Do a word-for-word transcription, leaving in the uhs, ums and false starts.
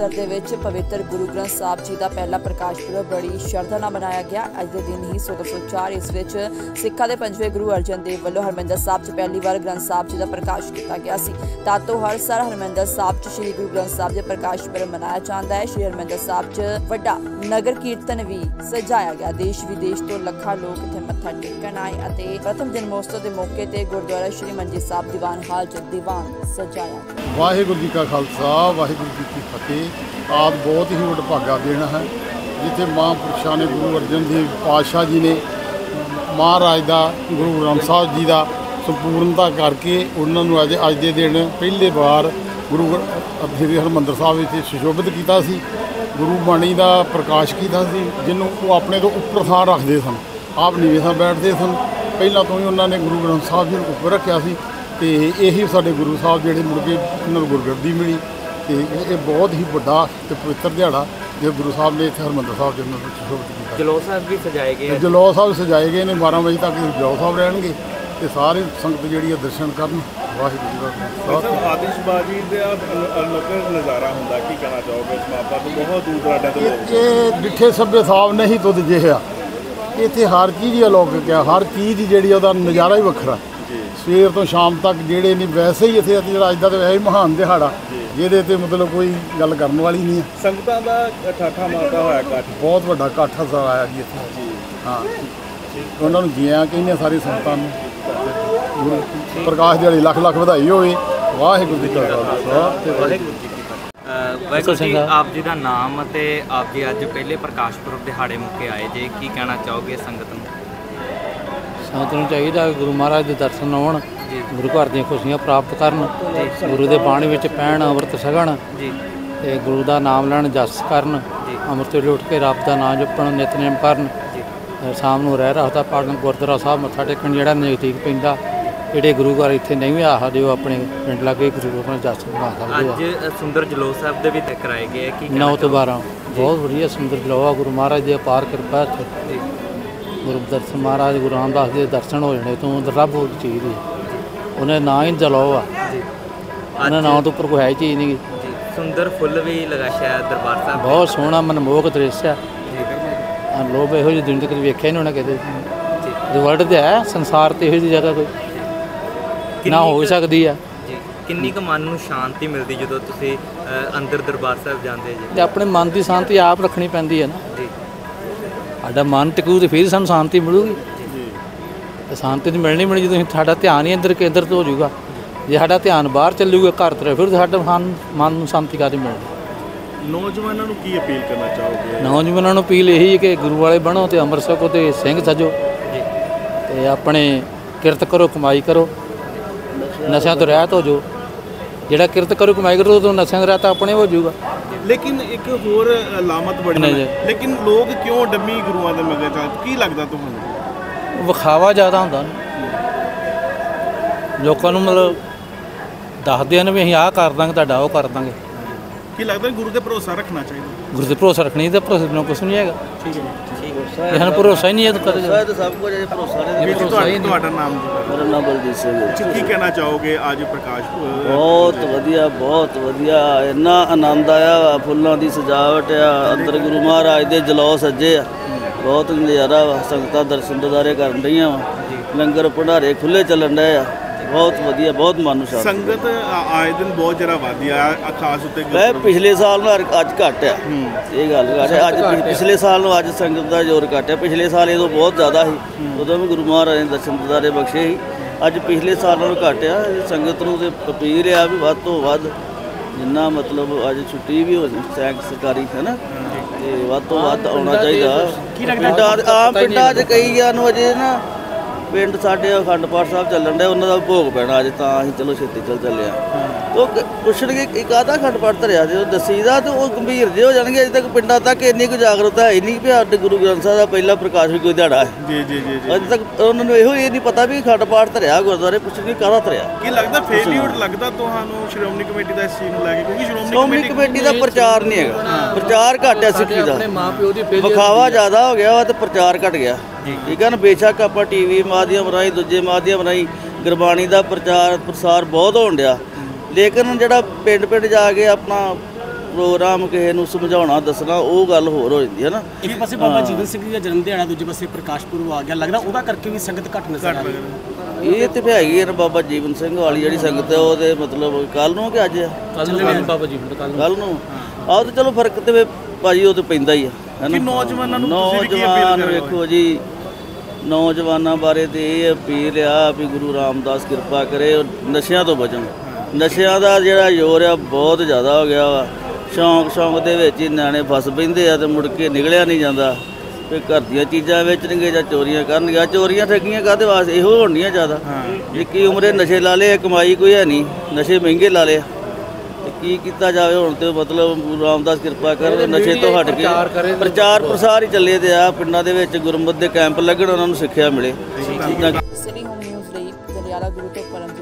ਅੰਮ੍ਰਿਤਸਰ ਦੇ ਵਿੱਚ ਪਵਿੱਤਰ ਗੁਰੂ ਗ੍ਰੰਥ ਸਾਹਿਬ ਜੀ ਦਾ ਪਹਿਲਾ ਪ੍ਰਕਾਸ਼ ਪੁਰਬ ਬੜੀ ਸ਼ਰਧਾ ਨਾਲ ਮਨਾਇਆ ਗਿਆ। ਅੱਜ ਦੇ ਦਿਨ ਹੀ ਸੋਲਾਂ ਸੌ ਚਾਰ ਇਸ ਵਿੱਚ ਸਿੱਖਾਂ ਦੇ ਪੰਜਵੇਂ ਗੁਰੂ ਅਰਜਨ ਦੇਵ ਵੱਲੋਂ ਹਰਮਿੰਦਰ ਸਾਹਿਬ 'ਚ ਪਹਿਲੀ ਵਾਰ ਗ੍ਰੰਥ ਸਾਹਿਬ ਜੀ ਦਾ ਪ੍ਰਕਾਸ਼ ਕੀਤਾ ਗਿਆ ਸੀ। ਤਾਂ ਤੋਂ ਹਰ ਸਾਲ ਹਰਮਿੰਦਰ ਸਾਹਿਬ 'ਚ ਸ਼੍ਰੀ ਗੁਰੂ ਗ੍ਰੰਥ ਸਾਹਿਬ ਦੇ ਪ੍ਰਕਾਸ਼ ਪੁਰਬ ਮਨਾਇਆ ਜਾਂਦਾ ਹੈ। ਸ਼੍ਰੀ ਹਰਮਿੰਦਰ ਸਾਹਿਬ 'ਚ ਵੱਡਾ ਨਗਰ ਕੀਰਤਨ ਵੀ ਸਜਾਇਆ ਗਿਆ। ਦੇਸ਼ ਵਿਦੇਸ਼ ਤੋਂ ਲੱਖਾਂ ਲੋਕ ਇੱਥੇ ਮੱਥਾ ਟੇਕਣ ਆਏ ਅਤੇ ਪ੍ਰਥਮ ਜਨਮੋਤਸਵ ਦੇ ਮੌਕੇ ਤੇ ਗੁਰਦੁਆਰਾ ਸ਼੍ਰੀ ਮੰਜੀ ਸਾਹਿਬ ਦੀਵਾਨ ਹਾਲ 'ਚ ਦੀਵਾਨ ਸਜਾਇਆ। ਵਾਹਿਗੁਰੂ ਜੀ ਕਾ ਖਾਲਸਾ ਵਾਹਿਗੁਰੂ ਜੀ ਕੀ ਫਤਿਹ। ਆਪ बहुत ही वडभागा दिन है जिथे महापुरुषों ने गुरु अर्जन देव पातशाह जी ने महाराज का गुरु ग्रंथ साहब जी का संपूर्णता करके उन्होंने अज अज के दिन पहले बार गुरु श्री हरमंदर साहब इतने सुशोभित किया। गुरु बाणी का प्रकाश किया, जिन्हों वो अपने तो उपर थां रखते सन, आप नीवे थां बैठते सन। पहला तो ही उन्होंने गुरु ग्रंथ साहब जी उपर रखा सी ते यही साडे गुरु साहब जिहड़े मुड़ के उन्होंने गुरगद्दी मिली। तो ये बहुत ही बड़ा तो पवित्र दिहाड़ा जो गुरु साहब ने इतने हरमंदर साहब जी सुशोभित किया। जलौह साहब भी सजाए गए, जलौह साहब सजाए गए ने। बारह बजे तक जलौह साहब रहेंगे तो सारी संगत जी दर्शन करन। वाहिगुरू जी का आतिशबाजी अलग नज़ारा होंदा, की कहना चाहोगे इस मौके पर? बहुत दूर दराडे तो लोग ये डिठे सभ्य साहब नहीं तो जिहा इत्थे हर चीज़ अलौकिक है। हर चीज़ जी उहदा नज़ारा ही वखरा। सवेर तो शाम तक जेड़े नहीं वैसे ही इत्थे अज दा तो वैसे ही महान दिहाड़ा जिहदे ते मतलब कोई गल करन वाली नहीं है। संगतां दा ठाठा मारदा होया इकट्ठ, बहुत वड्डा इकट्ठ आया जी इत्थे। हाँ, उन्हां नूं जियां कहने सारी संगतां नूं प्रकाश दिहाड़ी लख लख वधाई होवे। वाहिगुरू जी का खालसा ते वाहिगुरू जी की फतेह। वाहिगुरू जी, आप जी का नाम ते आप जी अज पहले प्रकाश पुरब दिहाड़े मौके आए जे, की कहना चाहोगे संगत नूं? संगत नूं चाहिदा गुरु महाराज के दर्शन आउण, गुरु घर दी खुशियां प्राप्त करन, गुरु के पानी विच पैण, अमृत छकण ते गुरु का नाम लैण, जस करन, अमृत वेले उठ के रब का नाम जपण, नितनेम करन। शाम नूं रहरास दा पढ़न, गुरद्वारा साहब मत्था टेकण जिहड़ा नज़दीक पैंदा। ਜਿਹੜੇ ਗੁਰੂ ਘਰ ਇੱਥੇ ਨਹੀਂ ਵੀ ਆ ਸਕਦੇ ਉਹ ਆਪਣੇ ਪਿੰਡ ਲਾਗੇ ਗੁਰੂ ਆਪਣਾ ਜਸ ਬਣਾ ਸਕਦੇ ਆ। ਅੱਜ ਸੁੰਦਰ ਜਲੌਹ ਸਾਹਿਬ ਦੇ ਵੀ ਕਰਾਏ ਗਏ ਕਿ ਨੌ ਤੋਂ ਬਾਰਾਂ ਬਹੁਤ ਵਧੀਆ ਸੁੰਦਰ ਜਲੌਹ। ਗੁਰੂ ਮਹਾਰਾਜ ਦੀ ਅਪਾਰ ਕਿਰਪਾ ਇੱਥੇ ਗੁਰੂ ਦਰਸ਼ਨ ਮਹਾਰਾਜ ਗੁਰੂ ਰਾਮਦਾਸ ਦੇ ਦਰਸ਼ਨ ਹੋ ਜਾਣੇ ਤੋਂ ਰੱਬ ਹੋ ਚੀਜ਼ ਦੀ ਉਹਨੇ ਨਾਂ ਹੀ ਜਲੌਹ ਆ। ਉਹਨਾਂ ਨਾਂ ਤੋਂ ਉੱਪਰ ਕੋਈ ਹੈ ਚੀਜ਼ ਨਹੀਂ। ਸੁੰਦਰ ਫੁੱਲ ਵੀ ਲਗਾ ਸ਼ਾਇਦ ਦਰਬਾਰ ਸਾਹਿਬ, ਬਹੁਤ ਸੋਹਣਾ ਮਨਮੋਹਕ ਦ੍ਰਿਸ਼ ਆ। ਲੋਕ ਇਹੋ ਜਿਹੀ ਦੁਨੀਆ ਕਦੇ ਵੇਖਿਆ ਨਹੀਂ ਹੋਣਾ ਕਿਤੇ ਵਰਲਡ ਤੇ ਹੈ ਸੰਸਾਰ ਤੇ ਇਹੋ ਜਿਹੀ ਜਗ੍ਹਾ ਕੋਈ ਨਾ ਹੋ ਸਕਦੀ ਆ। ਕਿੰਨੀ ਕੁ ਮਨ ਨੂੰ ਸ਼ਾਂਤੀ ਮਿਲਦੀ ਜਦੋਂ ਤੁਸੀਂ ਅੰਦਰ ਦਰਬਾਰ ਸਾਹਿਬ ਜਾਂਦੇ ਜੀ? ਤੇ ਆਪਣੇ ਮਨ ਦੀ ਸ਼ਾਂਤੀ ਆਪ ਰੱਖਣੀ ਪੈਂਦੀ ਹੈ ਨਾ ਜੀ। ਸਾਡਾ ਮਨ ਟਿਕੂ ਤੇ ਫਿਰ ਸਾਨੂੰ ਸ਼ਾਂਤੀ ਮਿਲੂਗੀ। ਤੇ ਸ਼ਾਂਤੀ ਤਾਂ ਮਿਲਣੀ ਮਿਲਣੀ ਜਦੋਂ ਸਾਡਾ ਧਿਆਨ ਹੀ ਅੰਦਰ ਕੇਂਦਰਿਤ ਹੋ ਜਾਊਗਾ। ਜੇ ਸਾਡਾ ਧਿਆਨ ਬਾਹਰ ਚੱਲੂਗਾ ਘਰ ਤਰ੍ਹਾਂ ਫਿਰ ਸਾਡਾ ਮਨ ਮਨ ਨੂੰ ਸ਼ਾਂਤੀ ਕਾਹਦੀ ਮਿਲਣੀ। ਨੌਜਵਾਨਾਂ ਨੂੰ ਕੀ ਅਪੀਲ ਕਰਨਾ ਚਾਹੋਗੇ? ਨੌਜਵਾਨਾਂ ਨੂੰ ਅਪੀਲ ਇਹੀ ਹੈ ਕਿ ਗੁਰੂ ਵਾਲੇ ਬਣੋ ਤੇ ਅੰਮ੍ਰਿਤ ਛਕੋ ਤੇ ਸਿੰਘ ਸਜੋ ਤੇ ਆਪਣੇ ਕਿਰਤ ਕਰੋ, ਕਮਾਈ ਕਰੋ, ਨਸ਼ਿਆਂ ਤੋਂ ਰਹਿਤ ਹੋ ਜਾਓ। ਜਿਹੜਾ ਕਿਰਤ ਕਰੂ ਕਮਾਈ ਕਰੂ ਉਹ ਨਸ਼ਿਆਂ ਤੋਂ ਰਹਿਤ ਆਪਣੇ ਹੋ ਜਾਊਗਾ। ਲੇਕਿਨ ਇੱਕ ਹੋਰ ਅਲਾਮਤ ਬਣੀ ਹੈ, ਲੇਕਿਨ ਲੋਕ ਕਿਉਂ ਡੰਮੀ ਗੁਰੂਆਂ ਦੇ ਮਗਰ ਚੱਲ? ਕੀ ਲੱਗਦਾ ਤੁਹਾਨੂੰ? ਵਿਖਾਵਾ ਜ਼ਿਆਦਾ ਹੁੰਦਾ ਨਾ ਲੋਕਾਂ ਨੂੰ, ਮਤਲਬ ਦੱਸਦੇ ਨੇ ਵੀ ਅਸੀਂ ਆਹ ਕਰ ਦਾਂਗੇ ਤੁਹਾਡਾ ਉਹ ਕਰ ਦਾਂਗੇ। ਕੀ ਲੱਗਦਾ ਗੁਰੂ ਤੇ ਭਰੋਸਾ ਰੱਖਣਾ ਚਾਹੀਦਾ? ਗੁਰੂ ਤੇ ਭਰੋਸਾ ਰੱਖਣੀ ਤੇ ਭਰੋਸੇ ਬਿਨਾਂ ਕੁਛ ਨਹੀਂ ਹੈਗਾ। ਠੀਕ ਹੈ, ਇਹਨਾਂ ਭਰੋਸਾ ਹੀ ਨਹੀਂ ਹੈ ਤਾਂ ਕਦੇ ਸਭ ਕੁਝ ਭਰੋਸਾ ਨਹੀਂ। ਤੁਹਾਡਾ ਨਾਮ? ਮੇਰਾ ਨਾਮ ਬਲਜੀਤ ਸਿੰਘ ਹੈ। ਕੀ ਕਹਿਣਾ ਚਾਹੋਗੇ ਅੱਜ ਪ੍ਰਕਾਸ਼? ਬਹੁਤ ਵਧੀਆ, ਬਹੁਤ ਵਧੀਆ। ਇੰਨਾ ਆਨੰਦ ਆਇਆ, ਫੁੱਲਾਂ ਦੀ ਸਜਾਵਟ ਆ, ਅੰਦਰ ਗੁਰੂ ਮਹਾਰਾਜ ਦੇ ਜਲੌਹ ਸੱਜੇ ਆ, ਬਹੁਤ ਨਜ਼ਾਰਾ ਵਾ। ਸੰਗਤਾਂ ਦਰਸ਼ਨ ਦਿਦਾਰੇ ਕਰਨ ਰਹੀਆਂ ਵਾ, ਲੰਗਰ ਭੰਡਾਰੇ ਖੁੱਲ੍ਹੇ ਚੱਲਣ ਰਹੇ ਆ, ਬਹੁਤ ਵਧੀਆ, ਬਹੁਤ ਮਨ ਨੂੰ ਸ਼ਾਂਤੀ। ਸੰਗਤ ਆਏ ਦਿਨ ਬਹੁਤ ਜ਼ਿਆਦਾ ਵਧਦੀ ਆ, ਖਾਸ ਉੱਤੇ ਪਿਛਲੇ ਸਾਲ ਨੂੰ ਅੱਜ ਘੱਟ ਆ। ਇਹ ਗੱਲ ਘੱਟ ਹੈ। ਅੱਜ ਪਿਛਲੇ ਸਾਲ ਨੂੰ ਅੱਜ ਸੰਗਤ ਦਾ ਜ਼ੋਰ ਘੱਟ ਹੈ। ਪਿਛਲੇ ਸਾਲ ਇਹ ਬਹੁਤ ਜ਼ਿਆਦਾ ਸੀ, ਉਦੋਂ ਵੀ ਗੁਰੂ ਮਹਾਰਾਜ ਨੇ ਦਰਸ਼ਨ ਦਿਦਾਰੇ ਬਖਸ਼ੇ ਸੀ। ਅੱਜ ਪਿਛਲੇ ਸਾਲ ਨਾਲੋਂ ਘੱਟ ਆ। ਸੰਗਤ ਨੂੰ ਤੇ ਅਪੀਲ ਆ ਵੀ ਵੱਧ ਤੋਂ ਵੱਧ ਜਿੰਨਾ ਮਤਲਬ ਅੱਜ ਛੁੱਟੀ ਵੀ ਹੋ ਸੈਂਕ ਸਰਕਾਰੀ ਹੈ ਨਾ, ਤੇ ਵੱਧ ਤੋਂ ਵੱਧ ਆਉਣਾ ਚਾਹੀਦਾ। ਪਿੰਡਾਂ ਆਮ ਪਿੰਡਾਂ 'ਚ ਕਈ ਆ ਨੂੰ ਅਜੇ ਨਾ ਪਿੰਡ ਸਾਡੇ ਅਖੰਡ ਪਾਠ ਸਾਹਿਬ ਚੱਲਣ ਡਿਆ, ਉਹਨਾਂ ਦਾ ਭੋਗ ਪੈਣਾ ਅੱਜ, ਤਾਂ ਅਸੀਂ ਚਲੋ ਛੇਤੀ ਚੱਲ ਚੱਲੇ ਆ। ਉਹ ਪੁੱਛਣਗੇ ਇੱਕ ਆਧਾ ਅਖੰਡ ਪਾਠ ਧਰਿਆ ਜੇ ਉਹ ਦੱਸੀਦਾ ਤੇ ਉਹ ਗੰਭੀਰ ਜਿਹੇ ਹੋ ਜਾਣਗੇ। ਅਜੇ ਤੱਕ ਪਿੰਡਾਂ ਤੱਕ ਇੰਨੀ ਕੁ ਜਾਗਰੂਕਤਾ ਹੈ ਨਹੀਂ ਵੀ ਸਾਡੇ ਗੁਰੂ ਗ੍ਰੰਥ ਸਾਹਿਬ ਦਾ ਪਹਿਲਾ ਪ੍ਰਕਾਸ਼ ਵੀ ਕੋਈ ਦਿਹਾੜਾ ਹੈ। ਜੀ ਜੀ ਜੀ ਅਜੇ ਤੱਕ ਉਹਨਾਂ ਨੂੰ ਇਹੋ ਇਹ ਨਹੀਂ ਪਤਾ ਵੀ ਅਖੰਡ ਪਾਠ ਧਰਿਆ ਗੁਰਦੁਆਰੇ, ਪੁੱਛਣਗੇ ਕਾਹਦਾ ਧਰਿਆ। ਕੀ ਲੱਗਦਾ ਫੇਲਿਅਰ ਲੱਗਦਾ ਤੁਹਾਨੂੰ ਸ਼੍ਰੋਮਣੀ ਕਮੇਟੀ ਦਾ ਇਸ ਚੀਜ਼ ਨੂੰ ਲੈ ਕੇ? ਕਿਉਂਕਿ ਸ਼੍ਰੋਮਣੀ ਕਮੇਟੀ ਦਾ ਪ੍ਰਚਾਰ ਨਹੀਂ ਹੈਗਾ, ਪ੍ਰਚਾਰ ਘੱਟ ਹੈ ਸਿੱਖੀ ਦਾ, ਵਿਖਾਵਾ ਜ਼ਿਆਦਾ ਹੋ ਗਿਆ ਵਾ ਤੇ ਪ੍ਰਚਾਰ ਘੱਟ ਗਿਆ। ਠੀਕ ਹੈ ਨਾ। ਬੇਸ਼ੱਕ ਆਪਾਂ ਟੀ ਵੀ ਮਾਧਿਅਮ ਰਾਹੀਂ, ਦੂਜੇ ਮਾਧਿਅਮ ਰਾਹੀਂ ਗੁਰਬਾਣੀ ਦਾ ਪ੍ਰਚਾਰ ਪ੍ਰਸਾਰ ਬਹੁਤ ਹੋਣ ਡਿਆ, ਲੇਕਿਨ ਜਿਹੜਾ ਪਿੰਡ ਪਿੰਡ ਜਾ ਕੇ ਆਪਣਾ ਪ੍ਰੋਗਰਾਮ ਕਿਸੇ ਨੂੰ ਸਮਝਾਉਣਾ ਦੱਸਣਾ ਉਹ ਗੱਲ ਹੋਰ ਹੋ ਜਾਂਦੀ ਹੈ ਨਾ। ਇੱਕ ਪਾਸੇ ਬਾਬਾ ਜੀਵਨ ਸਿੰਘ ਜੀ ਦਾ ਜਨਮ ਦਿਹਾੜਾ, ਦੂਜੇ ਪਾਸੇ ਪ੍ਰਕਾਸ਼ ਪੁਰਬ ਆ ਗਿਆ, ਲੱਗਦਾ ਉਹਦਾ ਕਰਕੇ ਵੀ ਸੰਗਤ ਘੱਟ ਨਜ਼ਰ ਆ ਰਹੀ ਹੈ। ਇਹ ਤੇ ਹੈਗੀ ਹੈ ਨਾ, ਬਾਬਾ ਜੀਵਨ ਸਿੰਘ ਵਾਲੀ ਜਿਹੜੀ ਸੰਗਤ ਹੈ ਉਹਦੇ ਮਤਲਬ ਕੱਲ ਨੂੰ ਕਿ ਅੱਜ ਆ? ਕੱਲ ਨੂੰ ਬਾਬਾ ਜੀ ਕੱਲ ਨੂੰ ਕੱਲ ਨੂੰ ਆਹ ਤੇ ਚਲੋ ਫਰਕ ਤੇ ਭਾਜੀ ਉਹ ਤੇ ਪੈਂਦਾ ਹੀ ਆ ਹੈ ਕਿ ਨਾ। ਨੌਜਵਾਨਾਂ ਨੂੰ ਤੁਸੀਂ ਵੀ ਕੀ ਅਪੀਲ ਨੌਜਵਾਨ ਕਰੋਗੇ? ਵੇਖੋ ਜੀ, ਨੌਜਵਾਨਾਂ ਬਾਰੇ ਤੇ ਇਹ ਅਪੀਲ ਆ ਵੀ ਗੁਰੂ ਰਾਮਦਾਸ ਕਿਰਪਾ ਕਰੇ ਉਹ ਨਸ਼ਿਆਂ ਤੋਂ ਬਚਣ। ਨਸ਼ਿਆਂ ਦਾ ਜਿਹੜਾ ਜ਼ੋਰ ਆ ਬਹੁਤ ਜ਼ਿਆਦਾ ਹੋ ਗਿਆ ਵਾ। ਸ਼ੌਂਕ ਸ਼ੌਂਕ ਦੇ ਵਿੱਚ ਹੀ ਨਿਆਣੇ ਫਸ ਪੈਂਦੇ ਆ ਤੇ ਮੁੜ ਕੇ ਨਿਕਲਿਆ ਨਹੀਂ ਜਾਂਦਾ। ਵੀ ਘਰ ਦੀਆਂ ਚੀਜ਼ਾਂ ਵੇਚਣਗੇ ਜਾਂ ਚੋਰੀਆਂ ਕਰਨਗੇ। ਚੋਰੀਆਂ ਠੱਗੀਆਂ ਕਾਹਦੇ ਵਾਸਤੇ? ਇਹੋ ਹੋਣੀਆਂ ਜ਼ਿਆਦਾ। ਨਿੱਕੀ ਉਮਰੇ ਨਸ਼ੇ ਲਾ ਲਏ, ਕਮਾਈ ਕੋਈ ਹੈ ਨਹੀਂ, ਨਸ਼ੇ ਮਹਿੰਗੇ ਲਾ ਲਏ ਤੇ ਕੀ ਕੀਤਾ ਜਾਵੇ ਹੁਣ? ਤੇ ਮਤਲਬ ਗੁਰੂ ਰਾਮਦਾਸ ਕਿਰਪਾ ਕਰ ਨਸ਼ੇ ਤੋਂ ਹਟ ਕੇ ਪ੍ਰਚਾਰ ਪ੍ਰਸਾਰ ਹੀ ਚੱਲੇ ਤੇ ਆ ਪਿੰਡਾਂ ਦੇ ਵਿੱਚ ਗੁਰਮਤਿ ਦੇ ਕੈਂਪ ਲੱਗਣ, ਉਹਨਾਂ ਨੂੰ ਸਿੱਖਿਆ ਮਿਲੇ। ਸਿਟੀ ਹੋਮ ਨਿਊਜ਼ ਲਈ ਜਲਿਆਲਾ ਗੁਰੂ ਤੋਂ ਪਰਮ